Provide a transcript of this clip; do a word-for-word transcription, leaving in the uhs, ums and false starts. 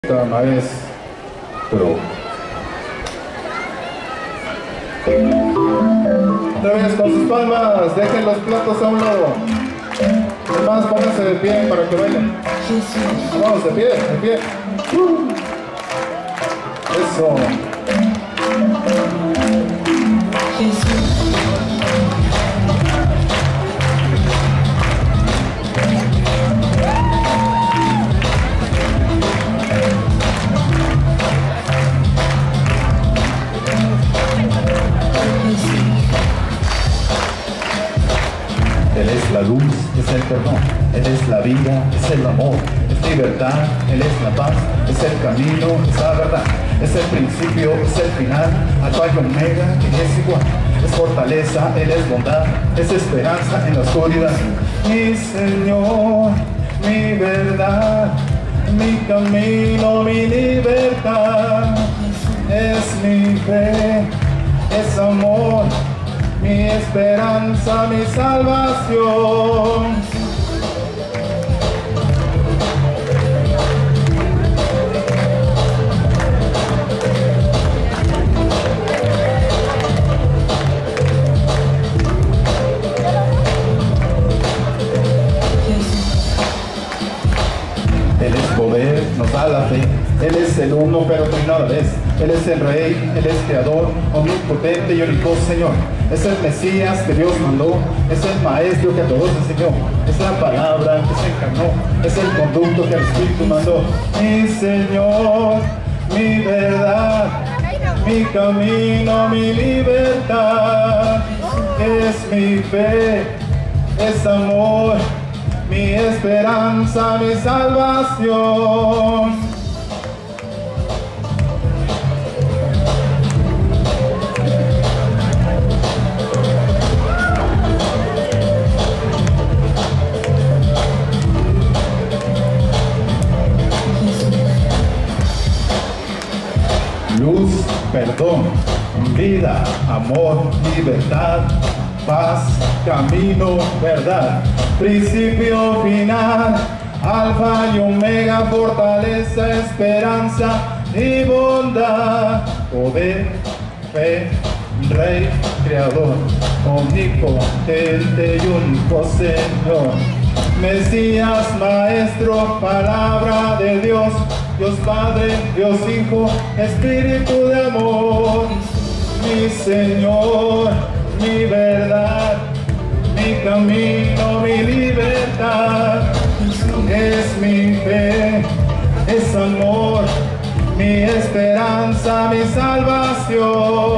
Maestro. Otra vez con sus palmas, dejen los platos a un lado. Además, pónganse de pie para que bailen. Vamos, de pie, de pie. Uh. Eso. Él es la luz, es el perdón, Él es la vida, es el amor, es libertad, Él es la paz, es el camino, es la verdad, es el principio, es el final, alfa y omega, Él es igual, es fortaleza, Él es bondad, es esperanza en la oscuridad. Mi Señor, mi verdad, mi camino, mi libertad, es mi fe, es amor, mi esperanza, mi salvación. Él es poder, nos da la fe. Él es el uno, pero trino a la vez. Él es el Rey, Él es Creador, omnipotente y único Señor. Es el Mesías que Dios mandó, es el Maestro que a todos enseñó, es la palabra que se encarnó, es el conducto que el Espíritu mandó. Mi Señor, mi verdad, mi camino, mi libertad, es mi fe, es amor, mi esperanza, mi salvación. Luz, perdón, vida, amor, libertad, paz, camino, verdad, principio, final, alfa y omega, fortaleza, esperanza y bondad, poder, fe, Rey, Creador, omnipotente y único Señor, Mesías, Maestro, palabra de Dios, Dios Padre, Dios Hijo, Espíritu de amor. Mi Señor, mi verdad, mi camino, mi libertad, es mi fe, es amor, mi esperanza, mi salvación.